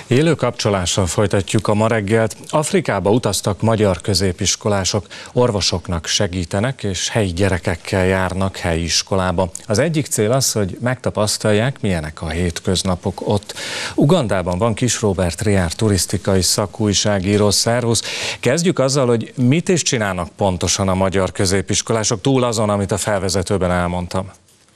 Élő kapcsolással folytatjuk a ma reggelt. Afrikába utaztak magyar középiskolások, orvosoknak segítenek, és helyi gyerekekkel járnak helyi iskolába. Az egyik cél az, hogy megtapasztalják, milyenek a hétköznapok ott. Ugandában van Kis Róbert Riár turisztikai szakújságíró. Szervusz! Kezdjük azzal, hogy mit is csinálnak pontosan a magyar középiskolások, túl azon, amit a felvezetőben elmondtam.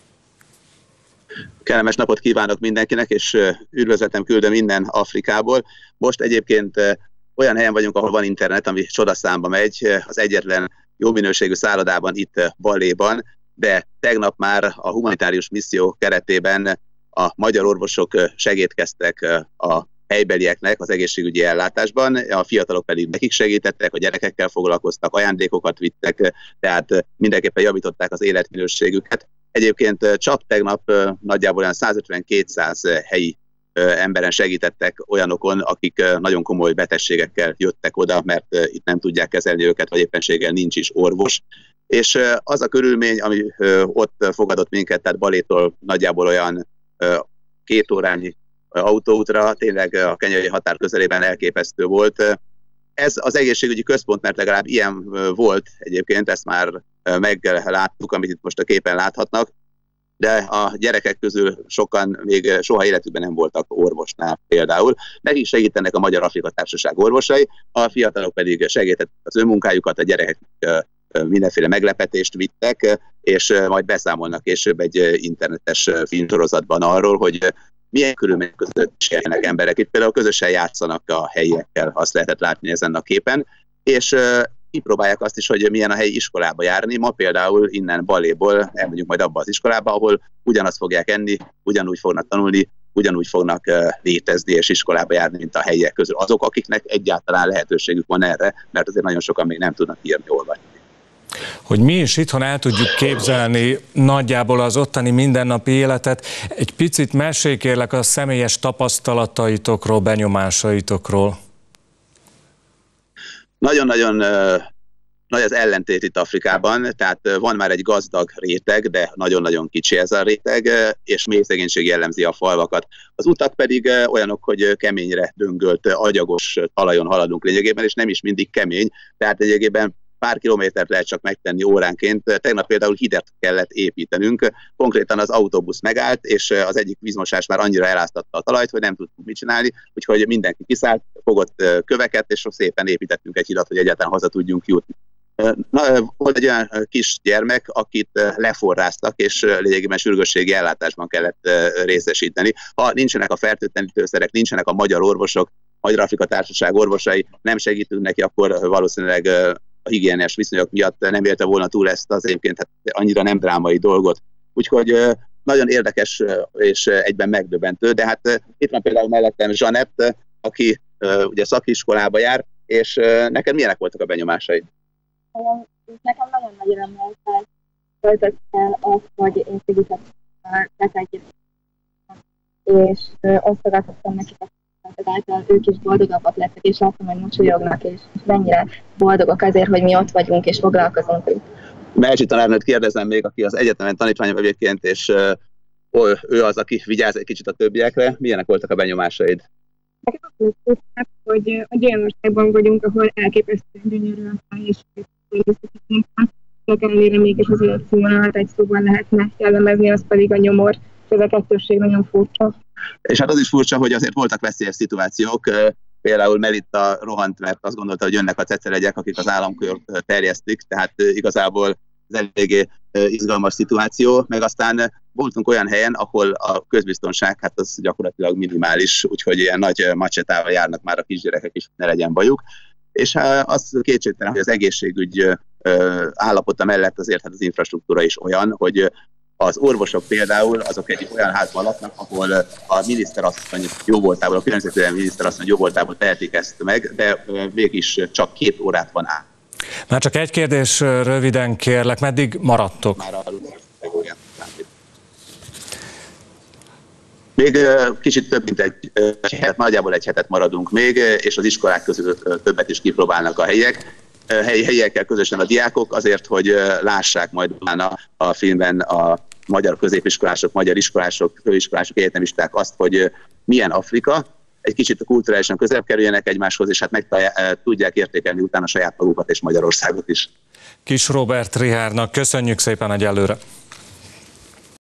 Kellemes napot kívánok mindenkinek, és üdvözletem küldöm innen Afrikából. Most egyébként olyan helyen vagyunk, ahol van internet, ami csodaszámba megy, az egyetlen jó minőségű szállodában itt Baléban, de tegnap már a humanitárius misszió keretében a magyar orvosok segítkeztek a helybelieknek az egészségügyi ellátásban, a fiatalok pedig nekik segítettek, a gyerekekkel foglalkoztak, ajándékokat vittek, tehát mindenképpen javították az életminőségüket. Egyébként csak tegnap nagyjából olyan 150-200 helyi emberen segítettek olyanokon, akik nagyon komoly betegségekkel jöttek oda, mert itt nem tudják kezelni őket, vagy éppenséggel nincs is orvos. És az a körülmény, ami ott fogadott minket, tehát Balétól nagyjából olyan 2 órányi autóútra, tényleg a kenyai határ közelében elképesztő volt. Ez az egészségügyi központ, mert legalább ilyen volt egyébként, ezt már megláttuk, amit itt most a képen láthatnak, de a gyerekek közül sokan még soha életükben nem voltak orvosnál például. Nekik segítenek a Magyar Afrika Társaság orvosai, a fiatalok pedig segítettek az önmunkájukat, a gyerekek mindenféle meglepetést vittek, és majd beszámolnak később egy internetes filmsorozatban arról, hogy milyen körülmények között is élnek emberek. Itt például közösen játszanak a helyiekkel, azt lehetett látni ezen a képen, és kipróbálják azt is, hogy milyen a helyi iskolába járni. Ma például innen Baléból elmegyünk majd abba az iskolába, ahol ugyanazt fogják enni, ugyanúgy fognak tanulni, ugyanúgy fognak létezni és iskolába járni, mint a helyiek közül. Azok, akiknek egyáltalán lehetőségük van erre, mert azért nagyon sokan még nem tudnak írni, olvasni. Hogy mi is itthon el tudjuk képzelni nagyjából az ottani mindennapi életet, egy picit mesélj kérlek a személyes tapasztalataitokról, benyomásaitokról. Nagyon-nagyon nagy az ellentét itt Afrikában, tehát van már egy gazdag réteg, de nagyon-nagyon kicsi ez a réteg, és mély szegénység jellemzi a falvakat. Az utak pedig olyanok, hogy keményre döngölt, agyagos talajon haladunk lényegében, és nem is mindig kemény, tehát lényegében pár kilométert lehet csak megtenni óránként. Tegnap például hidet kellett építenünk, konkrétan az autóbusz megállt, és az egyik vízmosás már annyira eláztatta a talajt, hogy nem tudtunk mit csinálni, úgyhogy mindenki kiszállt, fogott köveket, és szépen építettünk egy hidat, hogy egyáltalán haza tudjunk jutni. Volt egy olyan kis gyermek, akit leforráztak, és lényegében sürgősségi ellátásban kellett részesíteni. Ha nincsenek a fertőtlenítőszerek, nincsenek a magyar orvosok, Magyar Afrika Társaság orvosai, nem segítünk neki, akkor valószínűleg a higiéniás viszonyok miatt nem élte volna túl ezt az egyébként annyira nem drámai dolgot. Úgyhogy nagyon érdekes és egyben megdöbbentő, de hát itt van például mellettem Zsanett, aki ugye szakiskolába jár, és neked milyenek voltak a benyomásaid? Nekem nagyon nagy örömmel töltött el azt, hogy én segítettem a betegeket, és osztogatottam nekik a által ők is boldogabbak lettek, és láttam, hogy mosolyognak, és mennyire boldogok azért, hogy mi ott vagyunk, és foglalkozunk. Melcsi tanárnőt kérdezem még, aki az egyetemen tanítványom egyébként, és ő az, aki vigyáz egy kicsit a többiekre. Milyenek voltak a benyomásaid? Nekem azt mondták, hogy egy olyan országban vagyunk, ahol elképesztően gyönyörű a hely, és de ellenére mégis az életszínvonalat egy szóban lehetne jellemezni, az pedig a nyomor. Ez a kettősség nagyon furcsa. És hát az is furcsa, hogy azért voltak veszélyes szituációk. Például Melitta rohant, mert azt gondolta, hogy jönnek a ceceregyek, akik az államkört terjesztik, tehát igazából ez eléggé izgalmas szituáció, meg aztán voltunk olyan helyen, ahol a közbiztonság hát az gyakorlatilag minimális, úgyhogy ilyen nagy macsetával járnak már a kisgyerekek is, ne legyen bajuk. És az kétségtelen, hogy az egészségügy állapota mellett azért hát az infrastruktúra is olyan, hogy az orvosok például azok egy olyan házban laknak, ahol a miniszterasszony jóvoltából, a környezetvédelmi miniszterasszony jóvoltából tehetik ezt meg, de mégis csak 2 órát van át. Már csak egy kérdés röviden kérlek, meddig maradtok? Már még kicsit több mint egy hetet, nagyjából egy hetet maradunk még, és az iskolák közül többet is kipróbálnak a helyiekkel közösen a diákok, azért, hogy lássák majd a filmben a magyar középiskolások, magyar iskolások, főiskolások, egyetemisták azt, hogy milyen Afrika, egy kicsit kulturálisan közelebb kerüljenek egymáshoz, és hát tudják értékelni utána saját magukat és Magyarországot is. Kis Róbert Richardnak köszönjük szépen egyelőre.